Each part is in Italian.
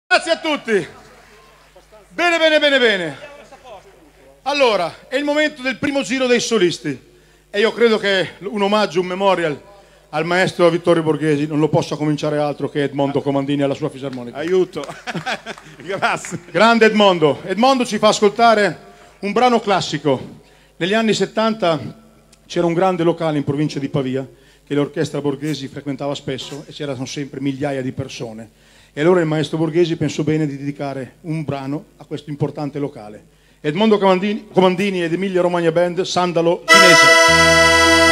Grazie a tutti. Bene. Allora, è il momento del primo giro dei solisti e io credo che un omaggio, un memorial al maestro Vittorio Borghesi non lo possa cominciare altro che Edmondo Comandini alla sua fisarmonica. Aiuto. Grazie. Grande Edmondo. Edmondo ci fa ascoltare un brano classico. Negli anni 70 c'era un grande locale in provincia di Pavia che l'orchestra Borghesi frequentava spesso e c'erano sempre migliaia di persone. E allora il maestro Borghesi pensò bene di dedicare un brano a questo importante locale. Edmondo Comandini ed Emilia Romagna Band, Sandalo Cinese.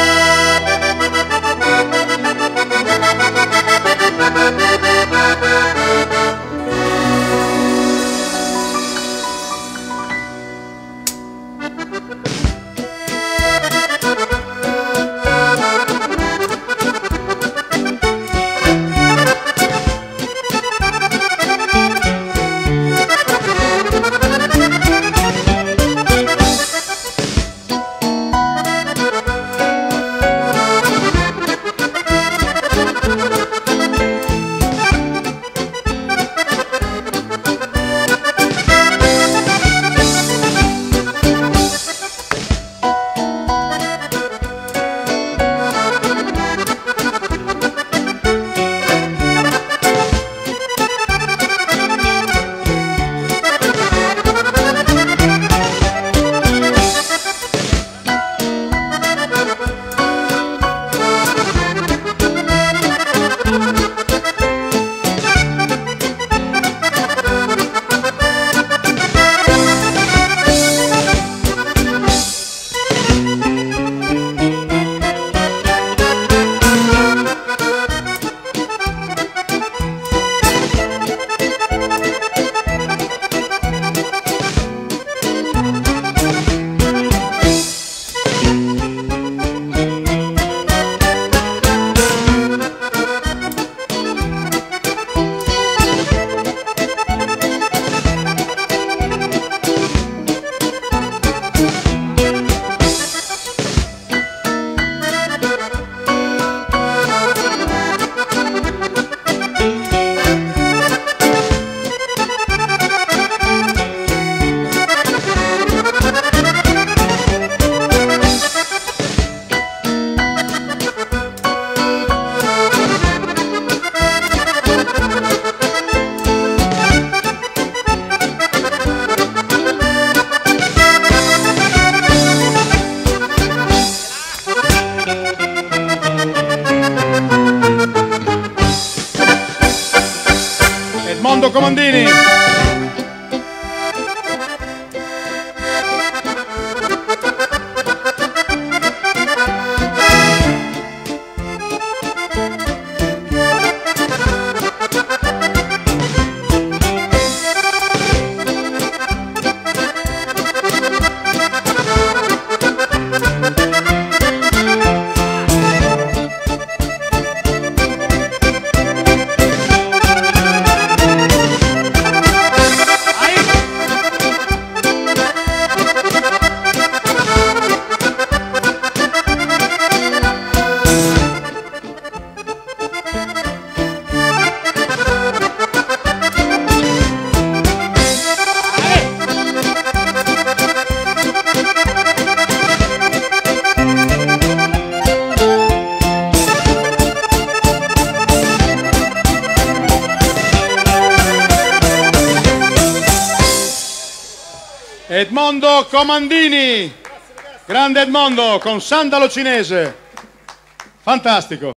Edmondo Comandini. Edmondo Comandini, grande Edmondo con Sandalo Cinese, fantastico.